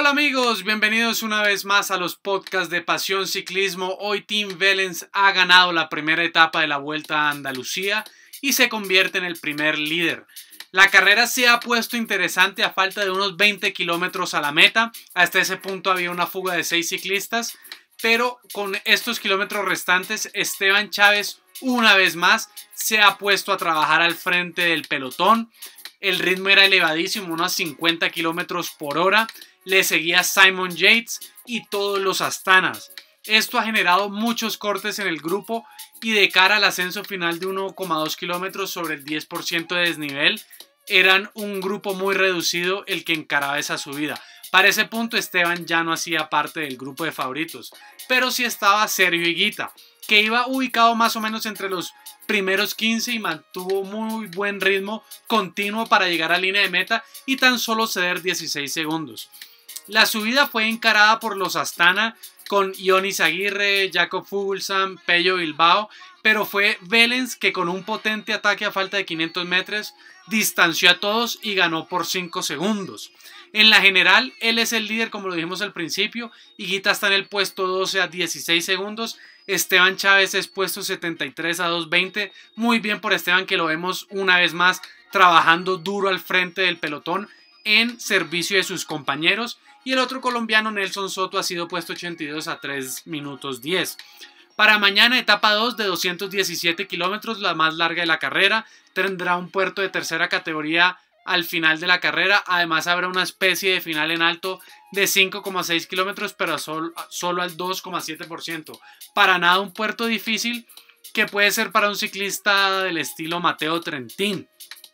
Hola amigos, bienvenidos una vez más a los podcasts de Pasión Ciclismo. Hoy Team Wellens ha ganado la primera etapa de la Vuelta a Andalucía y se convierte en el primer líder. La carrera se ha puesto interesante a falta de unos 20 kilómetros a la meta. Hasta ese punto había una fuga de 6 ciclistas, pero con estos kilómetros restantes Esteban Chaves una vez más se ha puesto a trabajar al frente del pelotón. El ritmo era elevadísimo, unos 50 kilómetros por hora. Le seguía Simon Yates y todos los Astanas. Esto ha generado muchos cortes en el grupo y de cara al ascenso final de 1,2 kilómetros sobre el 10% de desnivel, eran un grupo muy reducido el que encaraba esa subida. Para ese punto Esteban ya no hacía parte del grupo de favoritos, pero sí estaba Sergio Higuita, que iba ubicado más o menos entre los primeros 15 y mantuvo muy buen ritmo continuo para llegar a línea de meta y tan solo ceder 16 segundos. La subida fue encarada por los Astana con Ionis Aguirre, Jakob Fuglsang, Pello Bilbao, pero fue Wellens que con un potente ataque a falta de 500 metros distanció a todos y ganó por 5 segundos. En la general, él es el líder como lo dijimos al principio, Higuita está en el puesto 12 a 16 segundos, Esteban Chaves es puesto 73 a 2.20, muy bien por Esteban que lo vemos una vez más trabajando duro al frente del pelotón en servicio de sus compañeros. Y el otro colombiano, Nelson Soto, ha sido puesto 82 a 3 minutos 10. Para mañana, etapa 2 de 217 kilómetros, la más larga de la carrera. Tendrá un puerto de tercera categoría al final de la carrera. Además, habrá una especie de final en alto de 5,6 kilómetros, pero solo al 2,7%. Para nada un puerto difícil que puede ser para un ciclista del estilo Matteo Trentin.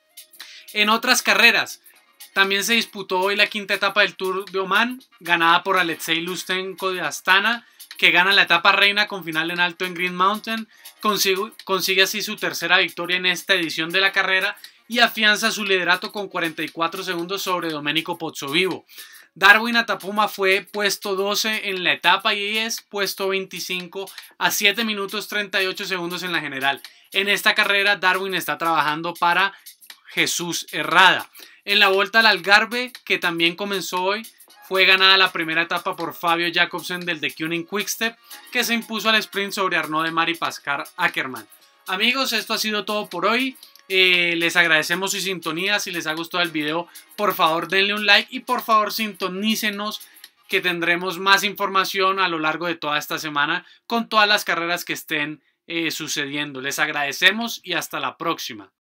En otras carreras, también se disputó hoy la quinta etapa del Tour de Oman, ganada por Alexei Lustenko de Astana, que gana la etapa reina con final en alto en Green Mountain, consigue así su tercera victoria en esta edición de la carrera y afianza su liderato con 44 segundos sobre Domenico Pozzovivo. Darwin Atapuma fue puesto 12 en la etapa y es puesto 25 a 7 minutos 38 segundos en la general. En esta carrera Darwin está trabajando para Jesús Herrada. En la Vuelta al Algarve, que también comenzó hoy, fue ganada la primera etapa por Fabio Jakobsen del The Koenig Quickstep, que se impuso al sprint sobre Arnaud Démare y Pascal Ackermann. Amigos, esto ha sido todo por hoy. Les agradecemos su sintonía. Si les ha gustado el video, por favor denle un like y por favor sintonícenos, que tendremos más información a lo largo de toda esta semana con todas las carreras que estén sucediendo. Les agradecemos y hasta la próxima.